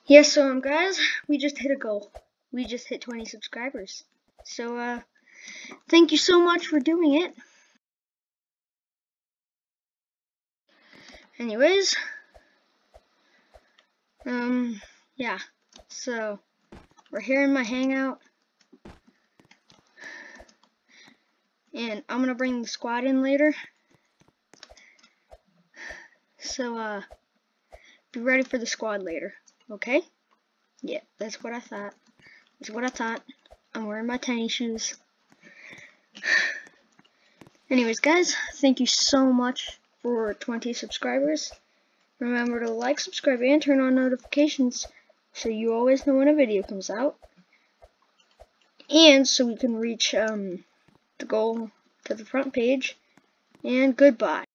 Yes, so guys, we just hit a goal. We just hit 20 subscribers. So thank you so much for doing it. Anyways, yeah. So we're here in my hangout, and I'm gonna bring the squad in later. So be ready for the squad later, okay? Yeah, that's what I thought. That's what I thought. I'm wearing my tennis shoes. Anyways, guys, thank you so much for 20 subscribers. Remember to like, subscribe, and turn on notifications so you always know when a video comes out. And so we can reach the goal to the front page. And goodbye.